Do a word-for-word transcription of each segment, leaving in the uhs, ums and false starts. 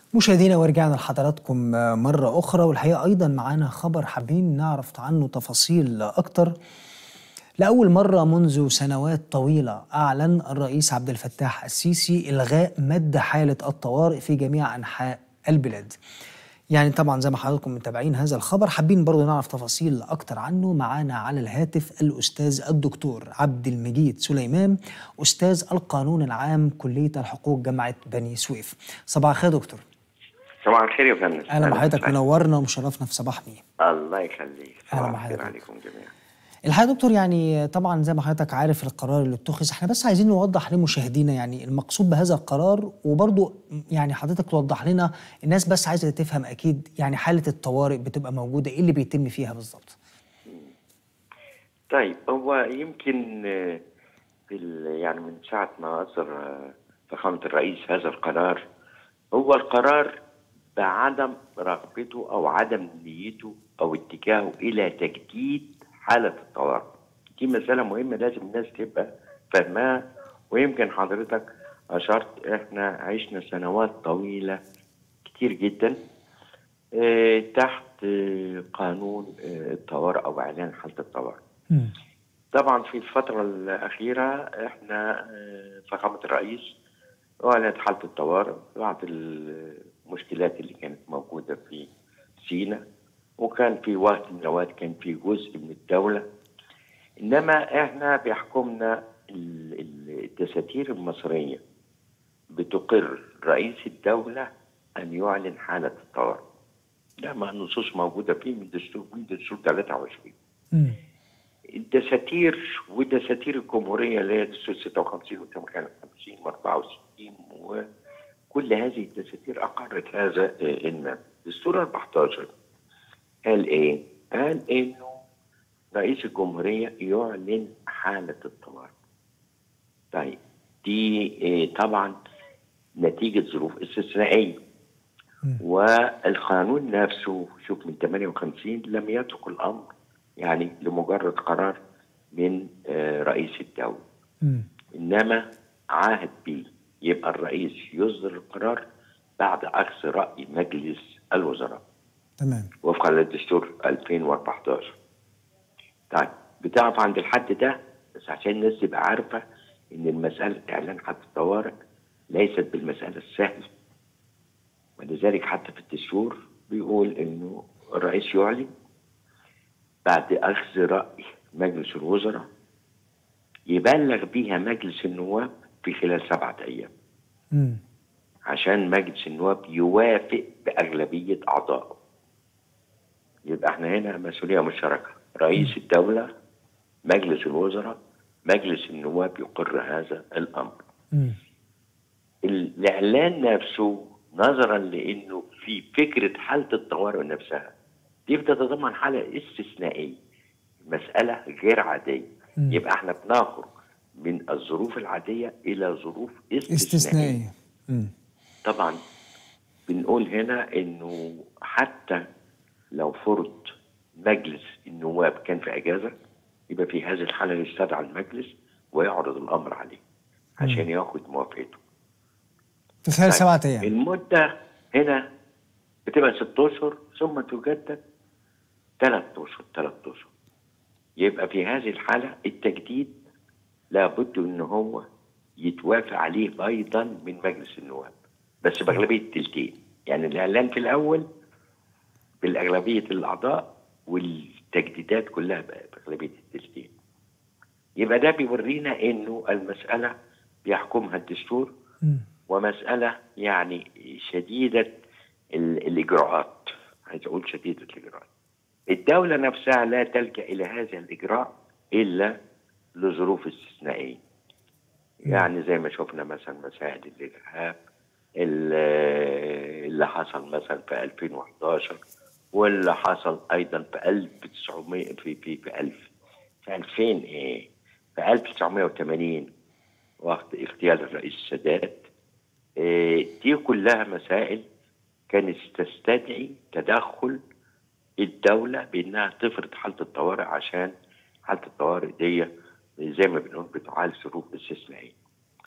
مشاهدينا ورجعنا لحضراتكم مرة أخرى، والحقيقة أيضا معانا خبر حابين نعرف عنه تفاصيل أكتر. لأول مرة منذ سنوات طويلة أعلن الرئيس عبد الفتاح السيسي إلغاء مد حالة الطوارئ في جميع أنحاء البلاد. يعني طبعا زي ما حضراتكم متابعين هذا الخبر، حابين برضو نعرف تفاصيل أكتر عنه. معانا على الهاتف الأستاذ الدكتور عبد المجيد سليمان، أستاذ القانون العام كلية الحقوق جامعة بني سويف. صباح الخير دكتور. صباح الخير يا فندم. اهلا بحضرتك، منورنا ومشرفنا في صباح مين. الله يخليك. اهلا صباح الخير بحضرتك عليكم جميعا. الحقيقه دكتور، يعني طبعا زي ما حضرتك عارف القرار اللي اتخذ، احنا بس عايزين نوضح لمشاهدينا يعني المقصود بهذا القرار، وبرضه يعني حضرتك توضح لنا، الناس بس عايزه تفهم اكيد يعني حاله الطوارئ بتبقى موجوده ايه اللي بيتم فيها بالظبط. طيب هو يمكن يعني من ساعه ما اصدر فخامه الرئيس هذا القرار، هو القرار بعدم رغبته او عدم نيته او اتجاهه الى تجديد حاله الطوارئ. دي مساله مهمه لازم الناس تبقى فاهماها، ويمكن حضرتك اشرت احنا عشنا سنوات طويله كتير جدا اه تحت اه قانون اه الطوارئ او اعلان حاله الطوارئ. طبعا في الفتره الاخيره احنا اه فخامه الرئيس اعلنت حاله الطوارئ بعد المشكلات اللي كانت موجوده في سيناء، وكان في وقت من الاوقات كان في جزء من الدوله، انما احنا بيحكمنا الدساتير المصريه بتقر رئيس الدوله ان يعلن حاله الطوارئ. ده ما نصوص موجوده فيه من دستور من دستور ثلاثة وعشرين. الدساتير ودساتير الجمهوريه اللي هي دستور ستة وخمسين وثمانية وخمسين وأربعة وستين وكل هذه الدساتير اقرت هذا المبدا. دستور أربعتاشر قال ايه؟ قال انه رئيس الجمهوريه يعلن حاله الطوارئ. طيب دي إيه؟ طبعا نتيجه ظروف استثنائيه، والقانون نفسه شوف من ثمانية وخمسين لم يترك الامر يعني لمجرد قرار من آه رئيس الدوله، انما عاهد به يبقى الرئيس يصدر القرار بعد اخذ راي مجلس الوزراء. تمام. وفقا للدستور ألفين وأربعتاشر. طيب بتعرف عند الحد ده بس عشان الناس تبقى عارفه ان المساله اعلان حاله الطوارئ ليست بالمساله السهله، ولذلك حتى في الدستور بيقول انه الرئيس يعلن بعد اخذ راي مجلس الوزراء، يبلغ بيها مجلس النواب في خلال سبعه ايام. امم عشان مجلس النواب يوافق باغلبيه اعضائه. يبقى احنا هنا مسؤوليه مشتركه، رئيس الدوله، مجلس الوزراء، مجلس النواب يقر هذا الامر. امم الاعلان نفسه نظرا لانه في فكره حاله الطوارئ نفسها دي بتتضمن حاله استثنائيه، مساله غير عاديه. مم. يبقى احنا بناخد من الظروف العاديه الى ظروف استثنائيه, استثنائيه. طبعا بنقول هنا انه حتى لو فرض مجلس النواب كان في اجازه، يبقى في هذه الحاله يستدعى المجلس ويعرض الامر عليه عشان مم. ياخد موافقته في خلال سبعة ايام. المده هنا بتبقى ست اشهر ثم تجدد ثلاث اشهر ثلاث اشهر. يبقى في هذه الحاله التجديد لابد ان هو يتوافق عليه ايضا من مجلس النواب، بس باغلبيه التلتين. يعني الاعلان في الاول بالاغلبيه الاعضاء والتجديدات كلها باغلبيه التلتين. يبقى ده بيورينا انه المساله بيحكمها الدستور، ومساله يعني شديده الاجراءات، عايز اقول شديده الاجراءات. الدوله نفسها لا تلجا الى هذا الاجراء الا لظروف استثنائيه، يعني زي ما شفنا مثلا مسائل الارهاب اللي حصل مثلا في ألفين وأحد عشر، واللي حصل ايضا في ألف وتسعمائة في في في ألف في ألفين ايه في ألف وتسعمائة وثمانين وقت اغتيال الرئيس السادات. إيه دي كلها مسائل كانت تستدعي تدخل الدوله بانها تفرض حاله الطوارئ، عشان حاله الطوارئ دي زي ما بنقول بتعالج ظروف استثنائيه.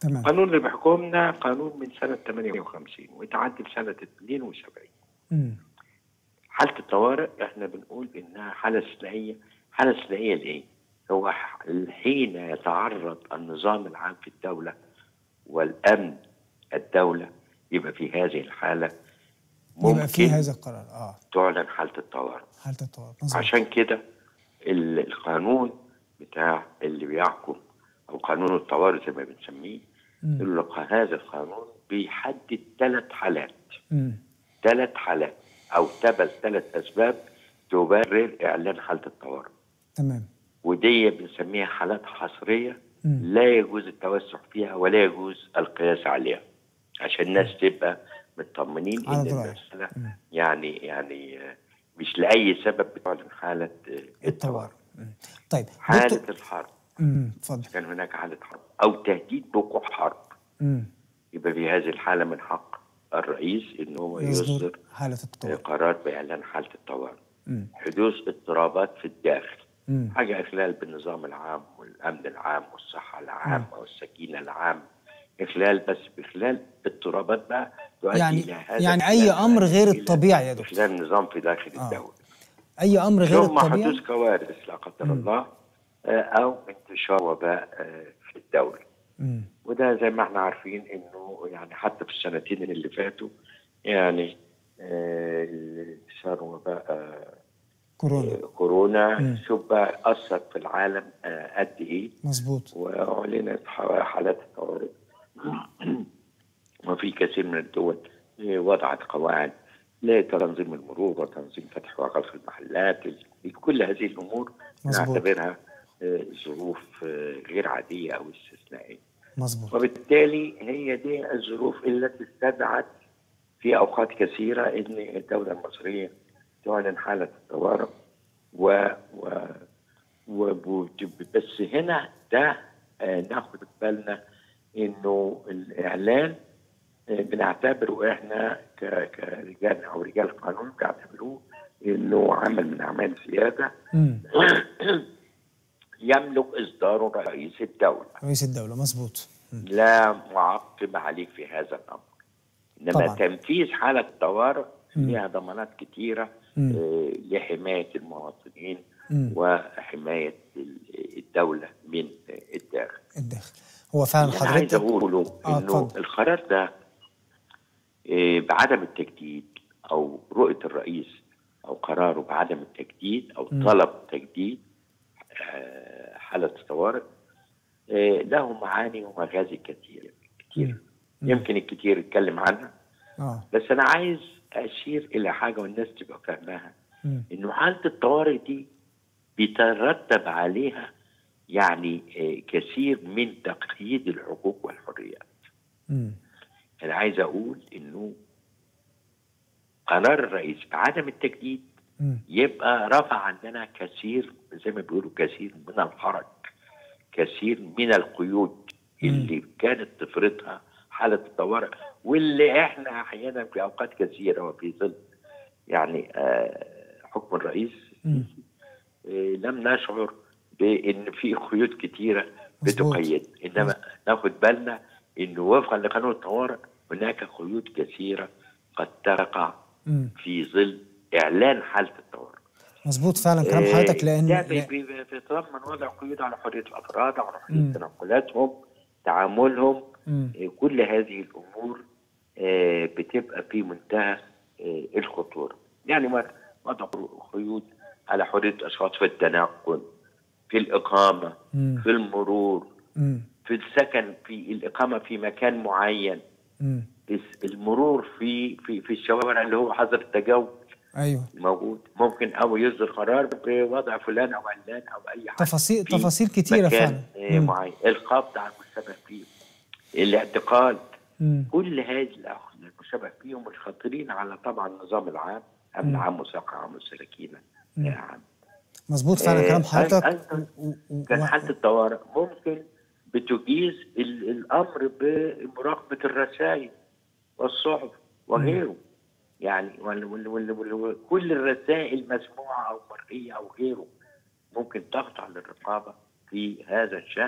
تمام. القانون اللي بيحكمنا قانون من سنة ثمانية وخمسين واتعدل سنة اثنين وسبعين. امم حالة الطوارئ احنا بنقول انها حالة استثنائية. حالة استثنائية لإيه؟ هو حين يتعرض النظام العام في الدولة والأمن الدولة، يبقى في هذه الحالة ممكن يبقى في هذا القرار اه تعلن حالة الطوارئ. حالة الطوارئ. مظبوط. عشان كده القانون بتاع اللي بيحكم او قانون الطوارئ زي ما بنسميه، يقول لك هذا القانون بيحدد ثلاث حالات. ثلاث حالات او تبل ثلاث اسباب تبرر اعلان حالة الطوارئ. تمام. ودي بنسميها حالات حصرية مم. لا يجوز التوسع فيها ولا يجوز القياس عليها، عشان الناس تبقى مطمنين ان المسألة يعني يعني مش لأي سبب بتعلن حالة الطوارئ. طيب حالة الحرب، اتفضل، كان هناك حالة حرب أو تهديد بوقوع حرب، مم. يبقى في هذه الحالة من حق الرئيس إن هو يصدر حالة الطوارئ، قرار بإعلان حالة الطوارئ. حدوث اضطرابات في الداخل، مم. حاجة إخلال بالنظام العام والأمن العام والصحة العامة والسكينة العامة، إخلال بس بإخلال اضطرابات بقى تؤدي يعني إلى هذا يعني أي أمر غير الطبيعي يا دكتور، إخلال النظام في داخل آه. الدولة، أي أمر غير ثم الطبيعي، حدوث كوارث لا قدر مم. الله أو انتشار وباء في الدولة. مم. وده زي ما احنا عارفين إنه يعني حتى في السنتين اللي فاتوا يعني انتشار وباء كورونا كورونا شوف بقى أثر في العالم قد إيه. مظبوط. وأعلنت حالات الطوارئ وفي كثير من الدول وضعت قواعد لتنظيم المرور وتنظيم فتح وغلق المحلات. كل هذه الأمور نعتبرها ظروف غير عادية أو استثنائية. مظبوط. وبالتالي هي دي الظروف التي استدعت في أوقات كثيرة إن الدولة المصرية تعلن حالة الطوارئ و, و... و... بس هنا ده ناخد بالنا إنه الإعلان بنعتبره إحنا ك... كرجال أو رجال القانون بيعتبروه إنه عمل من أعمال سيادة يملك إصداره رئيس الدولة. رئيس الدولة مظبوط. لا معقب عليك في هذا الأمر. إنما طبعا. تنفيذ حالة الطوارئ لها ضمانات كتيرة آه لحماية المواطنين مم. وحماية الدولة من الداخل. الداخل هو فعلا حضرتك عايز أقوله آه إنه طبعا. القرار ده آه بعدم التجديد أو رؤية الرئيس أو قراره بعدم التجديد أو مم. طلب تجديد آه حالة الطوارئ آه له معاني ومغازي كتير كتير مم. يمكن الكتير يتكلم عنها آه. بس أنا عايز أشير إلى حاجة والناس تبقى فاهماها، إنه حالة الطوارئ دي بيترتب عليها يعني كثير من تقييد الحقوق والحريات. مم. أنا عايز أقول إنه قرار الرئيس بعدم التجديد مم. يبقى رفع عندنا كثير زي ما بيقولوا كثير من الحرج، كثير من القيود مم. اللي كانت تفرضها حالة الطوارئ، واللي احنا احيانا في اوقات كثيره وفي ظل يعني آه حكم الرئيس آه لم نشعر بان في قيود كثيره بتقيد، انما ناخد بالنا انه وفقا لقانون الطوارئ هناك قيود كثيره قد تقع في ظل اعلان حاله الطوارئ. مظبوط فعلا كلام حضرتك، لان ده بيتضمن وضع قيود على حريه الافراد، على حريه تنقلاتهم، تعاملهم. مم. كل هذه الأمور بتبقى في منتهى الخطورة. يعني وضع قيود على حرية الأشخاص في التنقل، في الإقامة، مم. في المرور، مم. في السكن، في الإقامة في مكان معين، مم. المرور في في في الشوارع اللي هو حظر التجول. ايوه موجود. ممكن او يصدر قرار بوضع فلان او علان او اي حاجه، تفاصيل تفاصيل كتيره فعلا معين، القبض على المشتبه فيه، الاعتقال، مم. كل هذه المشتبه فيهم الخطيرين على طبعا النظام العام، امن عام وساقه عام وسكينه عام. مظبوط فعلا كلام حضرتك. آه و... و... كان حاله الطوارئ ممكن بتجيز الامر بمراقبه الرسائل والصحف وغيره. مم. يعني وال وال وال وال كل الرسائل مسموعه او مرئيه او غيره ممكن تخضع للرقابه في هذا الشأن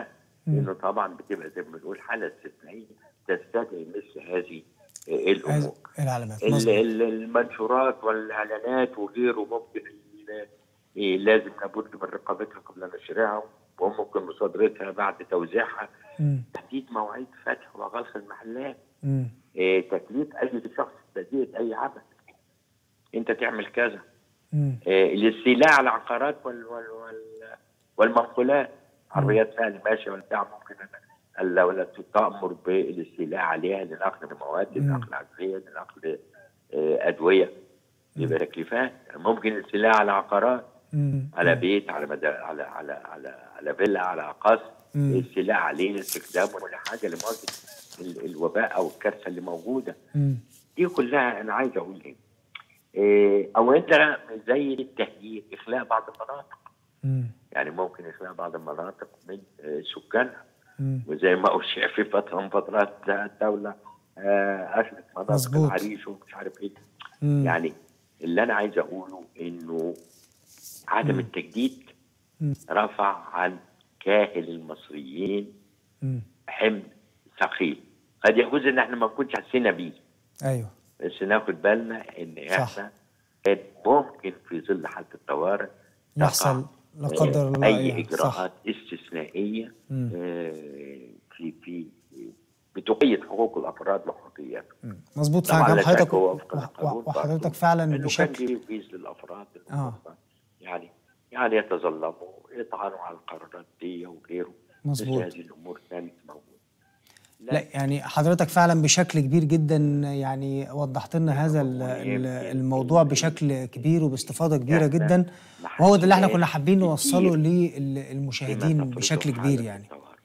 لانه طبعا بتبقى زي ما بنقول حاله استثنائيه تستدعي مثل هذه آه، الامور. العلامات ال- مظبوط. ال- المنشورات والاعلانات وغيره ممكن ال- إيه، لازم لابد من رقابتها قبل نشرها، وممكن مصادرتها بعد توزيعها. مم. تحديد مواعيد فتح وغلق المحلات، مم. إيه، تكليف اي شخص تأدية اي عمل، انت تعمل كذا. مم. إيه، الاستيلاء على العقارات وال وال وال والمنقولات، عربيات نقل ماشيه ولا بتاع، ممكن الدولة تأمر بالاستيلاء عليها لنقل مواد، لنقل أغذية، لنقل آه، أدوية، يبقى تكليفات. ممكن الاستيلاء على عقارات، مم. على بيت، على مدى، على على على على فيلا، على قصر، الاستيلاء عليه استخدامه ولا حاجة لمواجهة ال- الوباء أو الكارثة اللي موجودة. مم. دي كلها أنا عايز أقول إيه؟ إيه، أو أنت زي التهيئ إخلاء بعض المناطق. مم. يعني ممكن إخلاء بعض المناطق من آه، سكانها. مم. وزي ما أشيع في فترة من فترات الدولة آه، أخذت مناطق مظبوط. العريش ومش عارف إيه. مم. يعني اللي أنا عايز أقوله إنه عدم التجديد مم. رفع عن كاهل المصريين مم. حمل ثقيل قد يجوز إن إحنا ما نكونش حسينا بيه، ايوه بس ناخد بالنا إن صح. إحنا كان ممكن في ظل حالة الطوارئ يحصل لا قدر الله أي إيه. إجراءات صح. استثنائية مم. آه، في في بتقيد حقوق الافراد وحرياتهم. مم. مظبوط. طبعا فعلا لا حضرتك شك هو وفق و- القانون و- وحضرتك برضه فعلا انه كان بشكل بيجيز للافراد إنهم آه. يعني يعني يتظلموا، يطعنوا على القرارات دي وغيره. مظبوط. مثل هذه الامور كانت موجوده. لا يعني حضرتك فعلا بشكل كبير جدا يعني وضحت لنا هذا ال- ال- يمكن الموضوع بشكل كبير وباستفاضه كبيره إحنا جدا، ما وهو ده اللي احنا حسيناش كنا حابين كتير نوصله فيما للمشاهدين تفرضه بشكل حالة كبير يعني. الطوارئ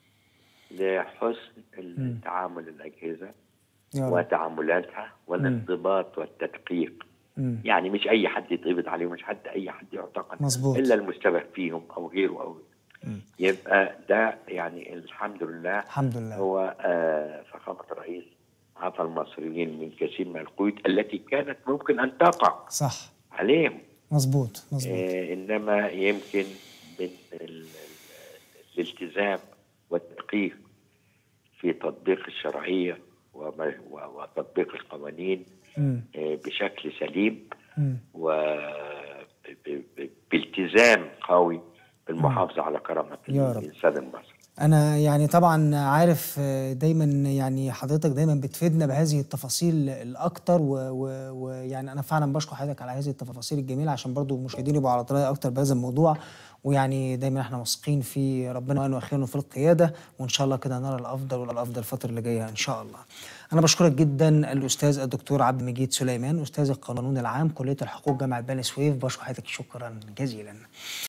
لحسن التعامل الأجهزة يا رب. وتعاملاتها والانضباط والتدقيق. مم. يعني مش أي حد يتقبض عليه، مش حد أي حد يعتقل مظبوط. إلا المشتبه فيهم أو غيره أو غيره. مم. يبقى ده يعني الحمد لله الحمد لله. هو آه فخامة الرئيس عفى المصريين من كثير من القيود التي كانت ممكن أن تقع صح. عليهم. مظبوط مظبوط. آه إنما يمكن من ال- ال- الالتزام والتدقيق في تطبيق الشرعية وما- و- وتطبيق القوانين مم. آه، بشكل سليم مم. وبالتزام قوي بالمحافظة على كرامة يا رب. الإنسان المصري. أنا يعني طبعا عارف آه، دايما يعني حضرتك دايما بتفيدنا بهذه التفاصيل الأكتر، و- ويعني أنا فعلا بشكر حضرتك على هذه التفاصيل الجميلة عشان برضو المشاهدين يبقوا على دراية أكتر بهذا الموضوع. ويعني دايما احنا واثقين في ربنا وأنه أخيرا في القيادة، وإن شاء الله كده نرى الأفضل والأفضل الفترة اللي جاية إن شاء الله. أنا بشكرك جدا الأستاذ الدكتور عبد المجيد سليمان، أستاذ القانون العام كلية الحقوق جامعة بني سويف. بشكر حضرتك شكرا جزيلا.